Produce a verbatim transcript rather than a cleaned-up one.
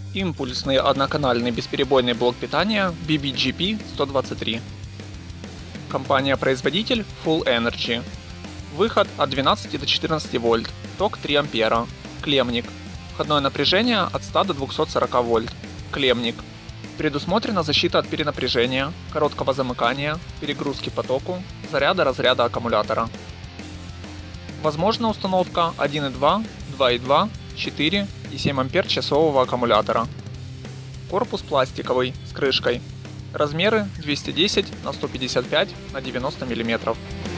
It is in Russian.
Импульсный одноканальный бесперебойный блок питания би би джи пи сто двадцать три. Компания-производитель Full Energy. Выход от двенадцати до четырнадцати вольт, ток три ампера. Клеммник. Входное напряжение от ста до двухсот сорока вольт. Клеммник. Предусмотрена защита от перенапряжения, короткого замыкания, перегрузки по току, заряда-разряда аккумулятора. Возможна установка один и два, два и два, четыре и семь ампер-часового аккумулятора. Корпус пластиковый с крышкой. Размеры двести десять на сто пятьдесят пять на девяносто миллиметров.